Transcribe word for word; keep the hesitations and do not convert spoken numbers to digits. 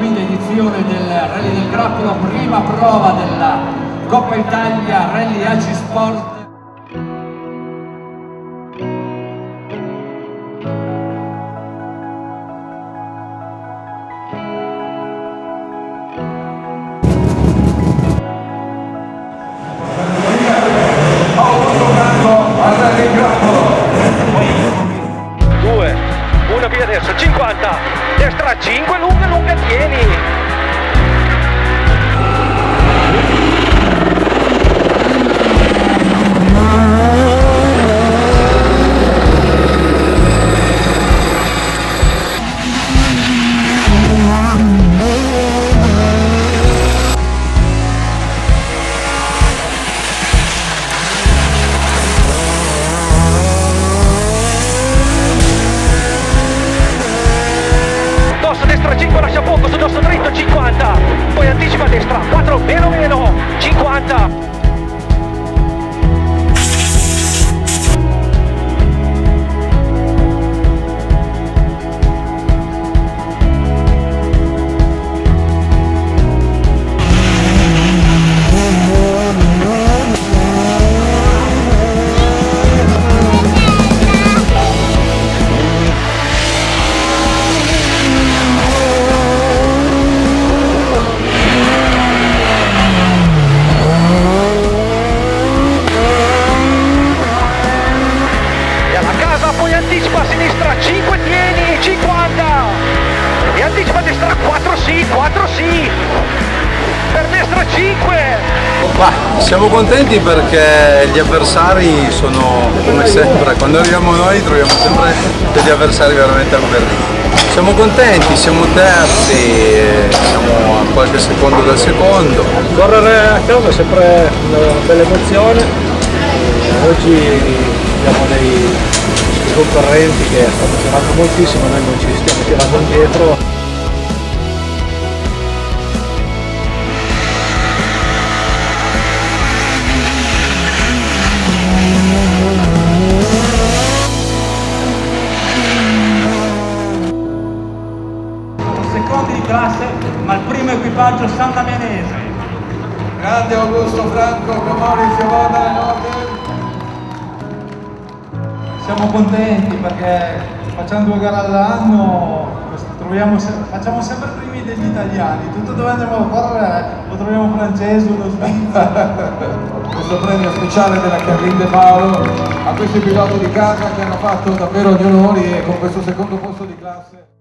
quinta edizione del Rally del Grappolo, prima prova della Coppa Italia Rally A C I Sport. due, uno via adesso, cinquanta, destra cinque, lunga, lunga, tieni. Destra cinque, lascia poco, su dosso dritto cinquanta, poi anticipa a destra, quattro, meno meno, cinquanta. Anticipa a sinistra cinque, tieni, cinquanta, e anticipa a destra quattro, sì, quattro, sì, per destra cinque. Bah, siamo contenti perché gli avversari sono, come sempre, quando arriviamo noi troviamo sempre degli avversari veramente agguerriti. Siamo contenti, siamo terzi, siamo a qualche secondo dal secondo. Correre a casa è sempre una bella emozione, oggi abbiamo dei concorrenti che stanno tirando moltissimo, noi non ci stiamo tirando indietro. Secondi di classe, ma il primo equipaggio San Damianese. Grande Augusto Franco, con Maurizio Boda, notte. Siamo contenti perché facciamo due gare all'anno, facciamo sempre primi degli italiani, tutto dove andiamo a correre lo troviamo francese, uno svizzero. Questo premio speciale della Carlin De Paolo a questi piloti di casa che hanno fatto davvero gli onori e con questo secondo posto di classe.